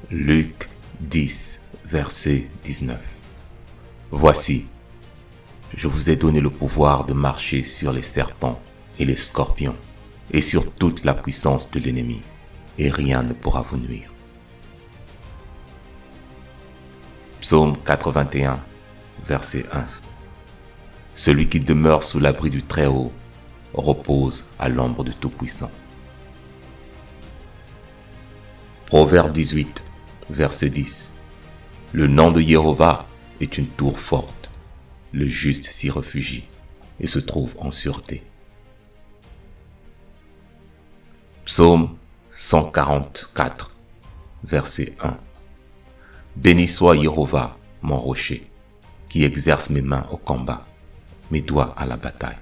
Luc 10, verset 19. Voici, je vous ai donné le pouvoir de marcher sur les serpents et les scorpions, et sur toute la puissance de l'ennemi, et rien ne pourra vous nuire. Psaume 81, verset 1. Celui qui demeure sous l'abri du Très-Haut repose à l'ombre du Tout-Puissant. Proverbe 18, verset 10. Le nom de Jéhovah est une tour forte. Le juste s'y réfugie et se trouve en sûreté. Psaume 144, verset 1. Béni soit Jéhovah, mon rocher, qui exerce mes mains au combat, mes doigts à la bataille.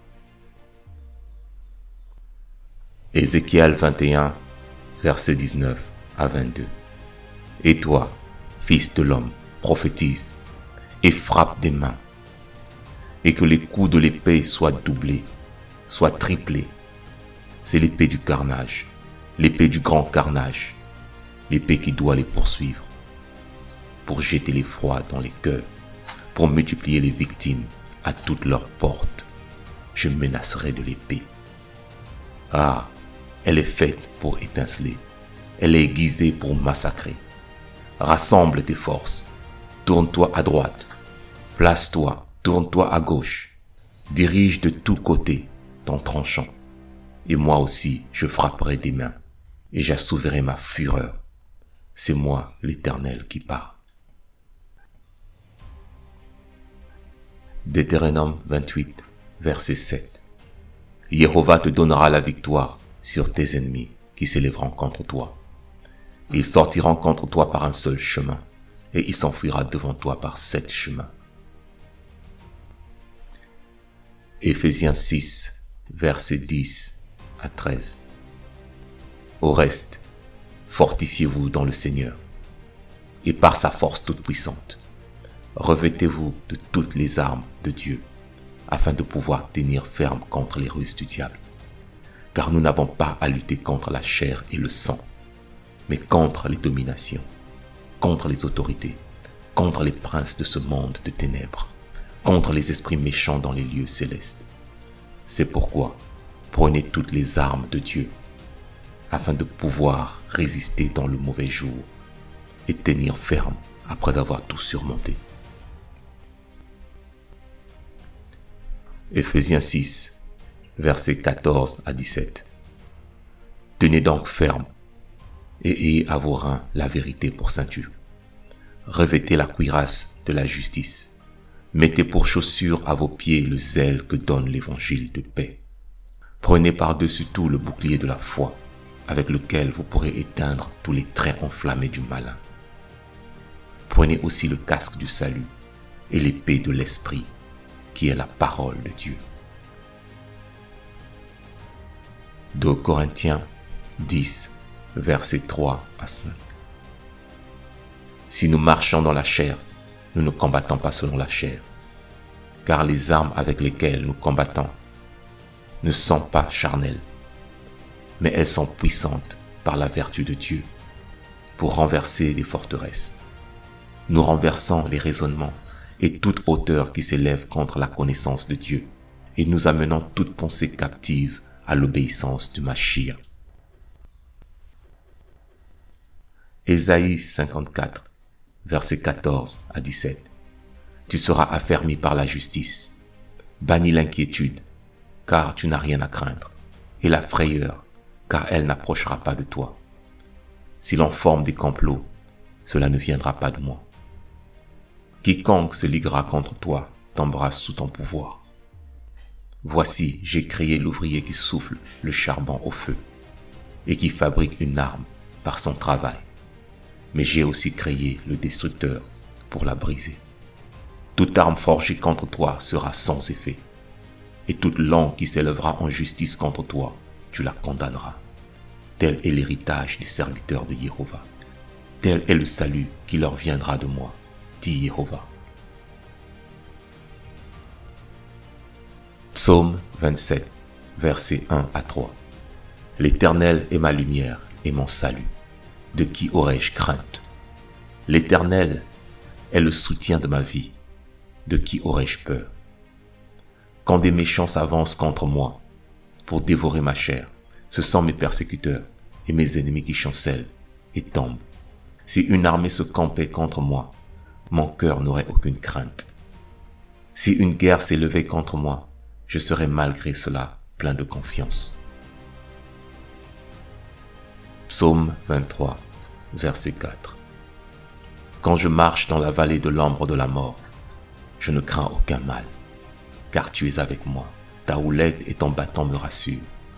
Ézéchiel 21, verset 19 à 22. Et toi, fils de l'homme, prophétise et frappe des mains, et que les coups de l'épée soient doublés, soient triplés. C'est l'épée du carnage, l'épée du grand carnage, l'épée qui doit les poursuivre, pour jeter l'effroi dans les cœurs, pour multiplier les victimes à toutes leurs portes. Je menacerai de l'épée. Ah, elle est faite pour étinceler, elle est aiguisée pour massacrer. Rassemble tes forces, tourne-toi à droite, place-toi, tourne-toi à gauche, dirige de tous côtés ton tranchant. Et moi aussi, je frapperai des mains, et j'assouvirai ma fureur. C'est moi, l'Éternel, qui parle. Deutéronome 28, verset 7. Jéhovah te donnera la victoire sur tes ennemis qui s'élèveront contre toi. Ils sortiront contre toi par un seul chemin, et il s'enfuira devant toi par 7 chemins. Éphésiens 6, verset 10 à 13. Au reste, fortifiez-vous dans le Seigneur, et par sa force toute puissante, revêtez-vous de toutes les armes de Dieu, afin de pouvoir tenir ferme contre les ruses du diable. Car nous n'avons pas à lutter contre la chair et le sang, mais contre les dominations, contre les autorités, contre les princes de ce monde de ténèbres, contre les esprits méchants dans les lieux célestes. C'est pourquoi, prenez toutes les armes de Dieu, afin de pouvoir résister dans le mauvais jour et tenir ferme après avoir tout surmonté. Éphésiens 6, versets 14 à 17. Tenez donc ferme et ayez à vos reins la vérité pour ceinture. Revêtez la cuirasse de la justice. Mettez pour chaussure à vos pieds le zèle que donne l'évangile de paix. Prenez par-dessus tout le bouclier de la foi, avec lequel vous pourrez éteindre tous les traits enflammés du malin. Prenez aussi le casque du salut et l'épée de l'esprit, qui est la parole de Dieu. 2 Corinthiens 10, versets 3 à 5. Si nous marchons dans la chair, nous ne combattons pas selon la chair, car les armes avec lesquelles nous combattons ne sont pas charnelles, mais elles sont puissantes par la vertu de Dieu pour renverser les forteresses. Nous renversons les raisonnements et toute hauteur qui s'élève contre la connaissance de Dieu, et nous amenons toute pensée captive à l'obéissance du Mashiach. Ésaïe 54, versets 14 à 17. Tu seras affermi par la justice. Bannis l'inquiétude, car tu n'as rien à craindre, et la frayeur, car elle n'approchera pas de toi. Si l'on forme des complots, cela ne viendra pas de moi. Quiconque se liguera contre toi tombera sous ton pouvoir. Voici, j'ai créé l'ouvrier qui souffle le charbon au feu et qui fabrique une arme par son travail. Mais j'ai aussi créé le destructeur pour la briser. Toute arme forgée contre toi sera sans effet, et toute langue qui s'élèvera en justice contre toi, tu la condamneras. Tel est l'héritage des serviteurs de Jéhovah. Tel est le salut qui leur viendra de moi, dit Jéhovah. Psaume 27, versets 1 à 3. L'Éternel est ma lumière et mon salut. De qui aurais-je crainte? L'Éternel est le soutien de ma vie. De qui aurais-je peur? Quand des méchants s'avancent contre moi pour dévorer ma chair, ce sont mes persécuteurs et mes ennemis qui chancellent et tombent. Si une armée se campait contre moi, mon cœur n'aurait aucune crainte. Si une guerre s'élevait contre moi, je serais malgré cela plein de confiance. Psaume 23, verset 4. Quand je marche dans la vallée de l'ombre de la mort, je ne crains aucun mal, car tu es avec moi. Ta houlette et ton bâton me rassurent.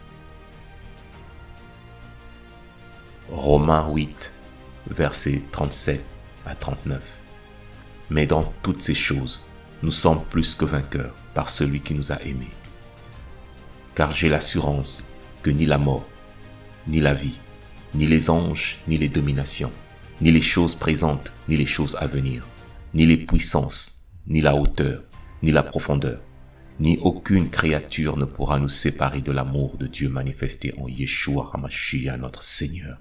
Romains 8, versets 37 à 39. Mais dans toutes ces choses, nous sommes plus que vainqueurs par celui qui nous a aimés. Car j'ai l'assurance que ni la mort, ni la vie, ni les anges, ni les dominations, ni les choses présentes, ni les choses à venir, ni les puissances, ni la hauteur, ni la profondeur, ni aucune créature ne pourra nous séparer de l'amour de Dieu manifesté en Yeshua HaMashiach notre Seigneur.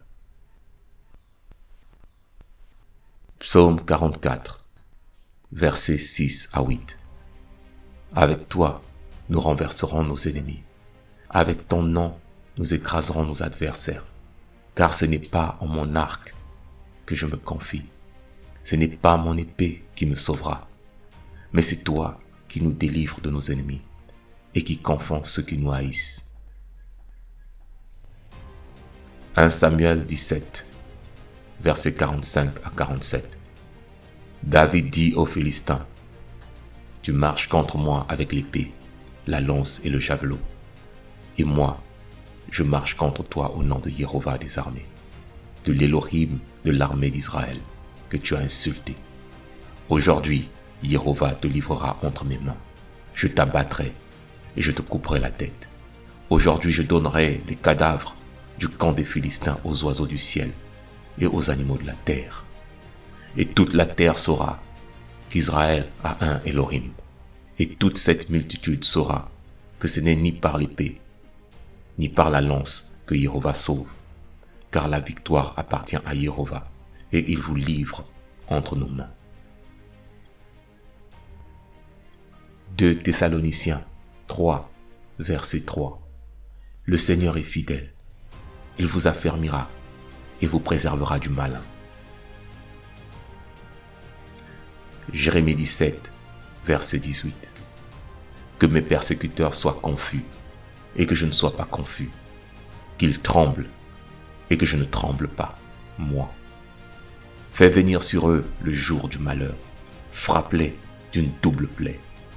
Psaume 44, versets 6 à 8. Avec toi, nous renverserons nos ennemis. Avec ton nom, nous écraserons nos adversaires. Car ce n'est pas en mon arc que je me confie. Ce n'est pas mon épée qui me sauvera. Mais c'est toi qui nous délivres de nos ennemis et qui confond ceux qui nous haïssent. 1 Samuel 17, versets 45 à 47. David dit aux Philistins, « Tu marches contre moi avec l'épée, la lance et le javelot. Et moi, je marche contre toi au nom de Jéhovah des armées, de l'Élohim de l'armée d'Israël, que tu as insulté. Aujourd'hui, Jéhovah te livrera entre mes mains. Je t'abattrai et je te couperai la tête. Aujourd'hui, je donnerai les cadavres du camp des Philistins aux oiseaux du ciel et aux animaux de la terre. Et toute la terre saura qu'Israël a un Elohim. Et toute cette multitude saura que ce n'est ni par l'épée, ni par la lance que Jéhovah sauve, car la victoire appartient à Jéhovah, et il vous livre entre nos mains. 2 Thessaloniciens 3, verset 3. Le Seigneur est fidèle. Il vous affermira et vous préservera du malin. Jérémie 17, verset 18. Que mes persécuteurs soient confus et que je ne sois pas confus. Qu'ils tremblent et que je ne tremble pas, moi. Fais venir sur eux le jour du malheur. Frappe-les d'une double plaie.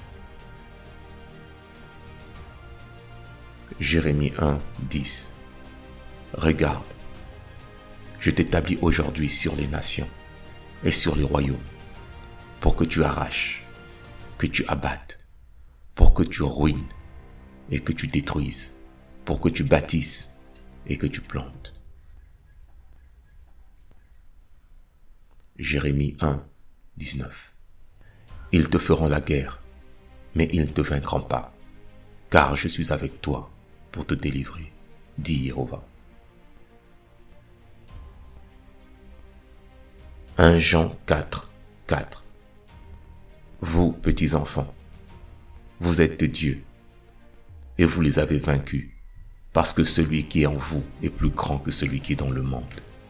Jérémie 1, 10. Regarde, je t'établis aujourd'hui sur les nations et sur les royaumes, pour que tu arraches, que tu abattes, pour que tu ruines et que tu détruises, pour que tu bâtisses et que tu plantes. Jérémie 1, 19. Ils te feront la guerre, mais ils ne te vaincront pas, car je suis avec toi pour te délivrer, dit Jéhovah. 1 Jean 4, 4. Vous, petits enfants, vous êtes de Dieu, et vous les avez vaincus, parce que celui qui est en vous est plus grand que celui qui est dans le monde.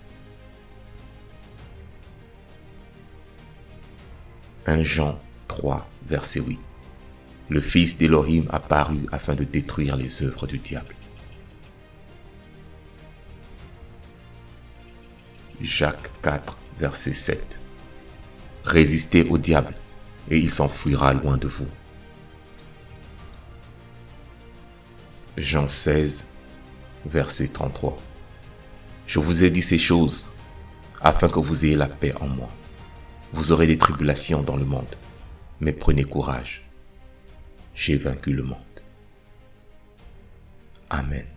« 1 Jean 3, verset 8. Le Fils d'Élohim apparut afin de détruire les œuvres du diable. Jacques 4, verset 7. Résistez au diable, et il s'enfuira loin de vous. Jean 16, verset 33. Je vous ai dit ces choses, afin que vous ayez la paix en moi. Vous aurez des tribulations dans le monde, mais prenez courage. J'ai vaincu le monde. Amen.